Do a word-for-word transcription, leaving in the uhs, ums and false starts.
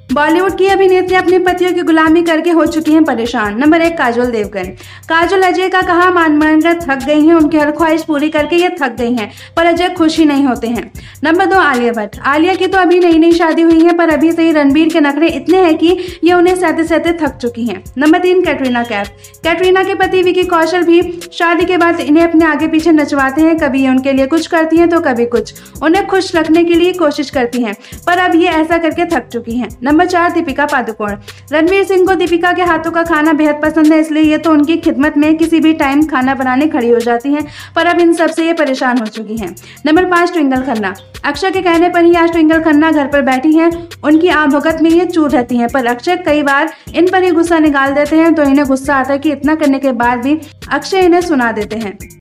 बॉलीवुड की अभिनेत्री अपने पतियों की गुलामी करके हो चुकी हैं परेशान। नंबर एक, काजोल देवगन। काजोल अजय का कहा मान मान कर थक गई हैं, उनकी हर ख्वाहिश पूरी करके ये थक गई हैं, पर अजय खुश ही नहीं होते हैं। नंबर दो, आलिया भट्ट। आलिया की तो अभी नई नई शादी हुई है, पर अभी से ही रणबीर के नखरे इतने हैं कि ये उन्हें सहते सहते थक चुकी हैं। नंबर तीन, कैटरीना कैफ। कैटरीना के पति विकी कौशल भी शादी के बाद इन्हें अपने आगे पीछे नचवाते हैं, कभी ये उनके लिए कुछ करती हैं तो कभी कुछ, उन्हें खुश रखने के लिए कोशिश करती हैं, पर अब ये ऐसा करके थक चुकी हैं। नंबर चार, दीपिका पादुकोण। रणवीर सिंह को दीपिका के हाथों का खाना बेहद पसंद है, इसलिए ये तो उनकी खिदमत में किसी भी टाइम खाना बनाने खड़ी हो जाती हैं, पर अब इन सब से ये परेशान हो चुकी हैं। नंबर पाँच, ट्विंकल खन्ना। अक्षय के कहने पर ही आज ट्विंकल खन्ना घर पर बैठी हैं, उनकी आभगत में ये चूर रहती हैं, पर अक्षय कई बार इन पर ही गुस्सा निकाल देते हैं, तो इन्हें गुस्सा आता है कि इतना करने के बाद भी अक्षय इन्हें सुना देते हैं।